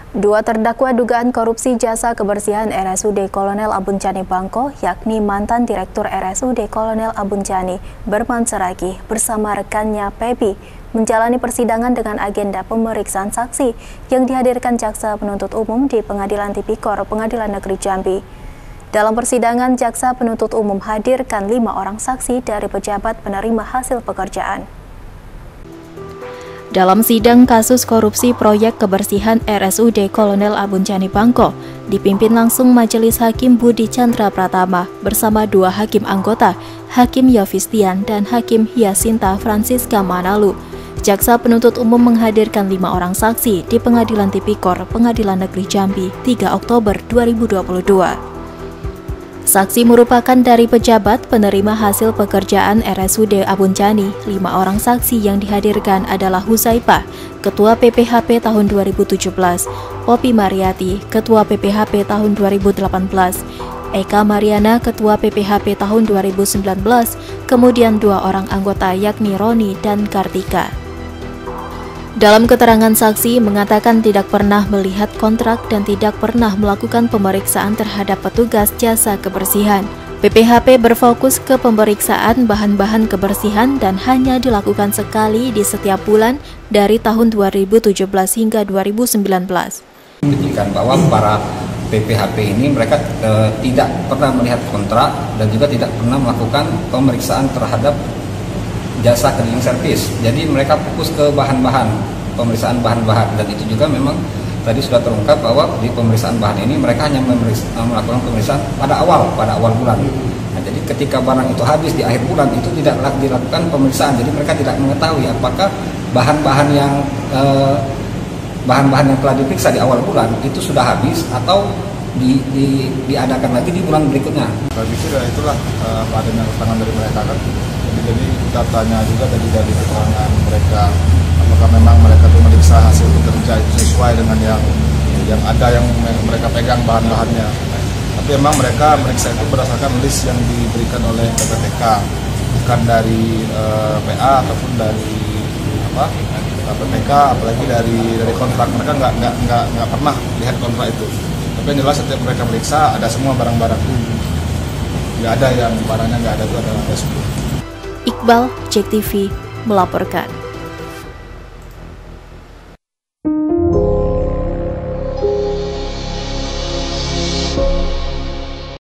Dua terdakwa dugaan korupsi jasa kebersihan RSUD Kolonel Abun Chani Bangko, yakni mantan Direktur RSUD Kolonel Abun Chani, Berman Saragih bersama rekannya Pebi, menjalani persidangan dengan agenda pemeriksaan saksi yang dihadirkan Jaksa Penuntut Umum di Pengadilan Tipikor Pengadilan Negeri Jambi. Dalam persidangan, Jaksa Penuntut Umum hadirkan 5 orang saksi dari pejabat penerima hasil pekerjaan. Dalam sidang kasus korupsi proyek kebersihan RSUD Kolonel Abun Chani Bangko, dipimpin langsung Majelis Hakim Budi Chandra Pratama bersama 2 hakim anggota, Hakim Yovistian dan Hakim Hyasinta Francisca Manalu. Jaksa Penuntut Umum menghadirkan 5 orang saksi di Pengadilan Tipikor Pengadilan Negeri Jambi 3 Oktober 2022. Saksi merupakan dari pejabat penerima hasil pekerjaan RSUD Abun Chani. 5 orang saksi yang dihadirkan adalah Huzaifah, Ketua PPHP tahun 2017, Poppy Mariati, Ketua PPHP tahun 2018, Eka Mariana, Ketua PPHP tahun 2019, kemudian 2 orang anggota yakni Roni dan Kartika. Dalam keterangan saksi mengatakan tidak pernah melihat kontrak dan tidak pernah melakukan pemeriksaan terhadap petugas jasa kebersihan. PPHP berfokus ke pemeriksaan bahan-bahan kebersihan dan hanya dilakukan sekali di setiap bulan dari tahun 2017 hingga 2019. Buktikan bahwa para PPHP ini mereka tidak pernah melihat kontrak dan juga tidak pernah melakukan pemeriksaan terhadap jasa cleaning service. Jadi mereka fokus ke bahan-bahan, pemeriksaan bahan-bahan, dan itu juga memang tadi sudah terungkap bahwa di pemeriksaan bahan ini mereka hanya melakukan pemeriksaan pada awal bulan. Nah, jadi ketika barang itu habis di akhir bulan itu tidak dilakukan pemeriksaan. Jadi mereka tidak mengetahui apakah bahan-bahan yang telah diperiksa di awal bulan itu sudah habis atau diadakan lagi di bulan berikutnya. Saya pikir itulah adanya keterangan dari mereka kan. Jadi kita tanya juga tadi dari keterangan mereka, apakah memang mereka itu meriksa hasil kerja itu sesuai dengan yang ada yang mereka pegang bahan-bahannya. Tapi memang mereka meriksa itu berdasarkan list yang diberikan oleh PPTK, bukan dari PA ataupun dari PPTK, apalagi dari kontrak. Mereka nggak pernah lihat kontrak itu. Tapi yang jelas setiap mereka meriksa ada semua barang-barang. Nggak ada yang barangnya nggak ada, itu ada semua. Iqbal, JEK TV, melaporkan.